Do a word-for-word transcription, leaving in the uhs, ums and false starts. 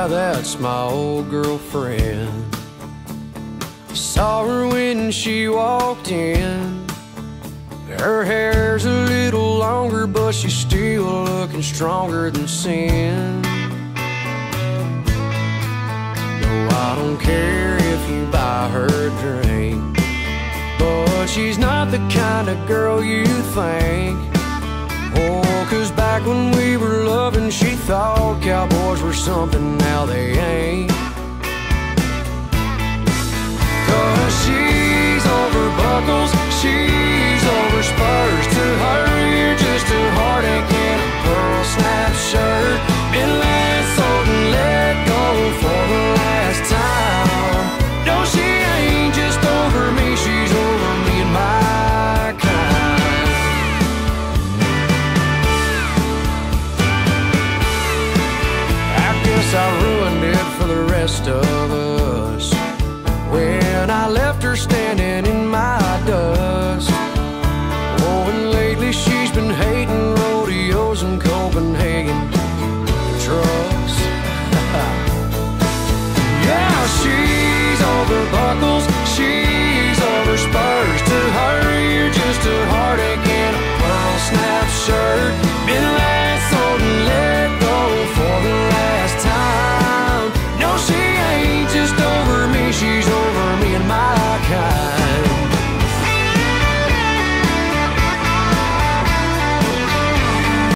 yeah, that's my old girlfriend. Saw her when she walked in. Her hair's a little longer, but she's still looking stronger than sin. No, I don't care if you buy her a drink, but she's not the kind of girl you think. Oh, cause back when we were loving, she thought cowboys were something, now they ain't. Cause she's over buckles, she